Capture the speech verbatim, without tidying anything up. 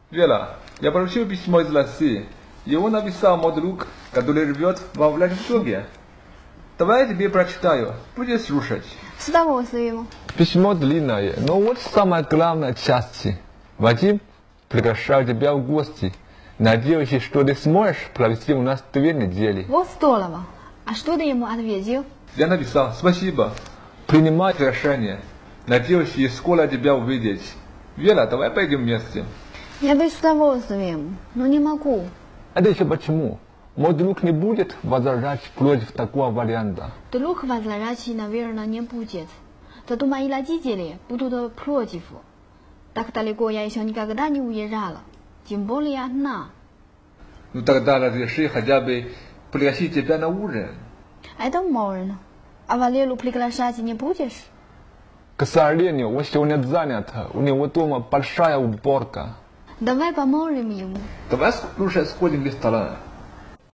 Вера, я получил письмо из России. Его написал мой друг, который живет во Владивостоке. Давай я тебе прочитаю. Будешь слушать. С удовольствием. Письмо длинное, но вот самая главная часть. Вадим, приглашаю тебя в гости. Надеюсь, что ты сможешь провести у нас две недели. Вот здорово. А что ты ему ответил? Я написал спасибо. Принимай приглашение. Надеюсь, я скоро тебя увидеть. Вера, давай пойдем вместе. Я бы с удовольствием, но не могу. Это еще почему? Мой друг не будет возражать против такого варианта. Друг возражать, наверное, не будет. Зато мои родители будут против. Так далеко я еще никогда не уезжала. Тем более одна. Ну тогда разреши хотя бы пригласить тебя на ужин. Это можно. А Валеру приглашать не будешь? К сожалению, он сегодня занят. У него дома большая уборка. Давай поможем ему. Давай лучше сходим в ресторан.